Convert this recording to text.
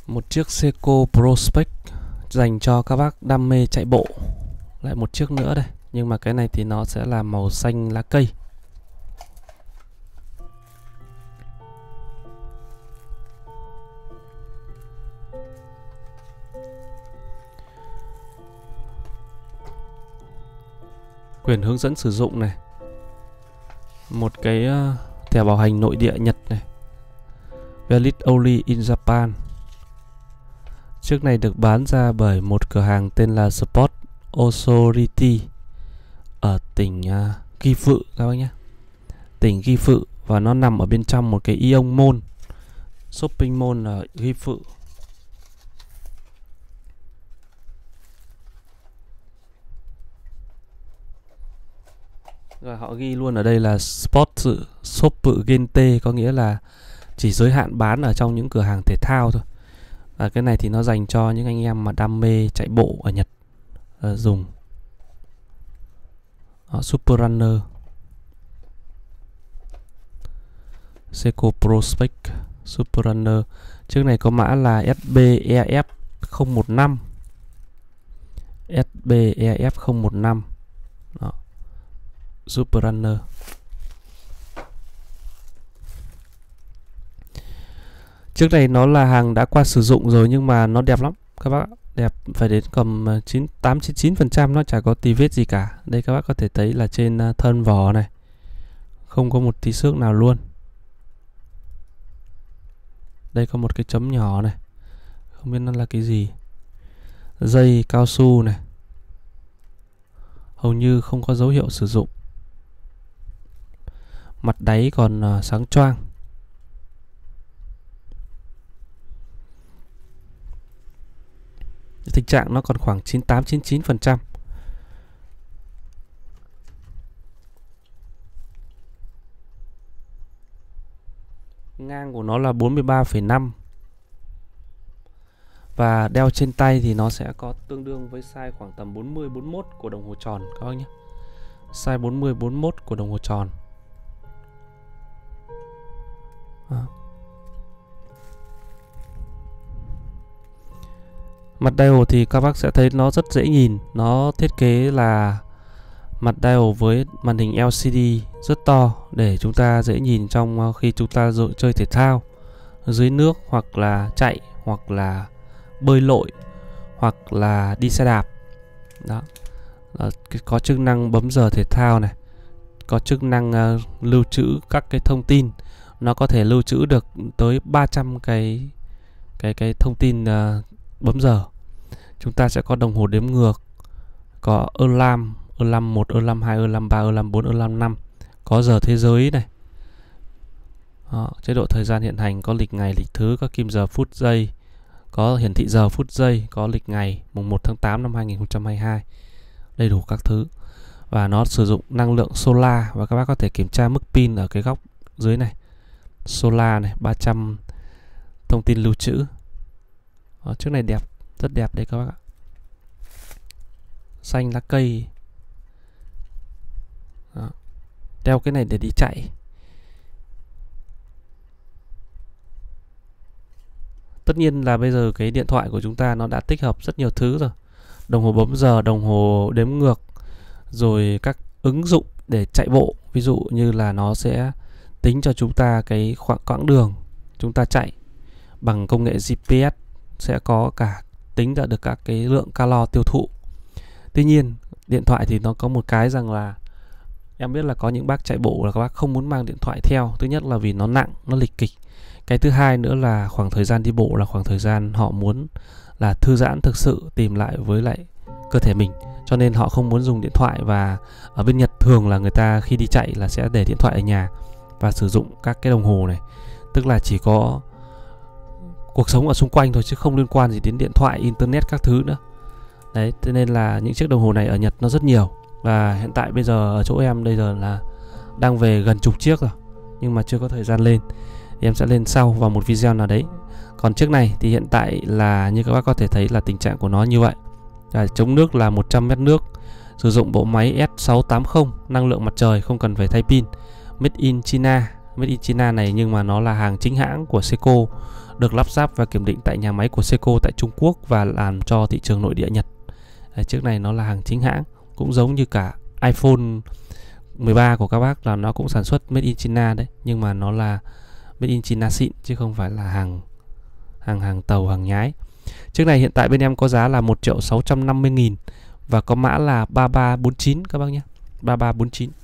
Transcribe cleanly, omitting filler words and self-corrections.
Một chiếc Seiko Prospect dành cho các bác đam mê chạy bộ. Lại một chiếc nữa đây, nhưng mà cái này thì nó sẽ là màu xanh lá cây. Quyển hướng dẫn sử dụng này, một cái thẻ bảo hành nội địa Nhật này, valid only in Japan. Chiếc này được bán ra bởi một cửa hàng tên là Sport Authority ở tỉnh Gifu các bác nhé, tỉnh Gifu, và nó nằm ở bên trong một cái Ion Mall, shopping mall ở Gifu. Rồi họ ghi luôn ở đây là Sport Shop Gente, có nghĩa là chỉ giới hạn bán ở trong những cửa hàng thể thao thôi. Và cái này thì nó dành cho những anh em mà đam mê chạy bộ ở Nhật dùng. Super Runner Seiko Prospect Super Runner. Chiếc này có mã là SBEF015. SBEF015. Đó. Super Runner. Chiếc này nó là hàng đã qua sử dụng rồi nhưng mà nó đẹp lắm các bác. Đẹp phải đến cầm 98-99%, nó chả có tì vết gì cả. Đây các bác có thể thấy là trên thân vỏ này không có một tí xước nào luôn. Đây có một cái chấm nhỏ này, không biết nó là cái gì. Dây cao su này, hầu như không có dấu hiệu sử dụng. Mặt đáy còn sáng choang. Tình trạng nó còn khoảng 98-99%. Ngang của nó là 43,5. Và đeo trên tay thì nó sẽ có tương đương với size khoảng tầm 40-41 của đồng hồ tròn các bác nhé. Size 40-41 của đồng hồ tròn. Mặt dial thì các bác sẽ thấy nó rất dễ nhìn. Nó thiết kế là mặt dial với màn hình LCD rất to để chúng ta dễ nhìn trong khi chúng ta chơi thể thao dưới nước, hoặc là chạy, hoặc là bơi lội, hoặc là đi xe đạp. Đó. Có chức năng bấm giờ thể thao này, có chức năng lưu trữ các cái thông tin. Nó có thể lưu trữ được tới 300 cái thông tin bấm giờ. Chúng ta sẽ có đồng hồ đếm ngược, có alarm 1, alarm 2, alarm 3, alarm 4, alarm 5. Có giờ thế giới này. Đó, chế độ thời gian hiện hành, có lịch ngày, lịch thứ, có kim giờ phút giây, có hiển thị giờ phút giây, có lịch ngày mùng 1 tháng 8 năm 2022. Đầy đủ các thứ. Và nó sử dụng năng lượng solar, và các bác có thể kiểm tra mức pin ở cái góc dưới này. Solar này, 300 thông tin lưu trữ. Đó, chiếc này đẹp, rất đẹp đấy các bác ạ. Xanh lá cây. Đó. Đeo cái này để đi chạy. Tất nhiên là bây giờ cái điện thoại của chúng ta nó đã tích hợp rất nhiều thứ rồi. Đồng hồ bấm giờ, đồng hồ đếm ngược, rồi các ứng dụng để chạy bộ. Ví dụ như là nó sẽ tính cho chúng ta cái quãng đường chúng ta chạy bằng công nghệ GPS, sẽ có cả tính ra được các cái lượng calo tiêu thụ. Tuy nhiên điện thoại thì nó có một cái rằng là em biết là có những bác chạy bộ là các bác không muốn mang điện thoại theo. Thứ nhất là vì nó nặng, nó lịch kịch. Cái thứ hai nữa là khoảng thời gian đi bộ là khoảng thời gian họ muốn là thư giãn thực sự, tìm lại với lại cơ thể mình, cho nên họ không muốn dùng điện thoại. Và ở bên Nhật thường là người ta khi đi chạy là sẽ để điện thoại ở nhà và sử dụng các cái đồng hồ này, tức là chỉ có cuộc sống ở xung quanh thôi chứ không liên quan gì đến điện thoại, internet các thứ nữa. Đấy, thế nên là những chiếc đồng hồ này ở Nhật nó rất nhiều. Và hiện tại bây giờ ở chỗ em bây giờ là đang về gần chục chiếc rồi, nhưng mà chưa có thời gian lên. Thì em sẽ lên sau vào một video nào đấy. Còn chiếc này thì hiện tại là như các bác có thể thấy là tình trạng của nó như vậy. Chống nước là 100 mét nước, sử dụng bộ máy S680, năng lượng mặt trời, không cần phải thay pin. Made in China. Made in China này nhưng mà nó là hàng chính hãng của Seiko. được lắp ráp và kiểm định tại nhà máy của Seiko tại Trung Quốc và làm cho thị trường nội địa Nhật. Đấy, chiếc này nó là hàng chính hãng, cũng giống như cả iPhone 13 của các bác là nó cũng sản xuất made in China đấy, nhưng mà nó là made in China xịn chứ không phải là hàng tàu, hàng nhái. Chiếc này hiện tại bên em có giá là 1.650.000 và có mã là 3349 các bác nhé, 3349.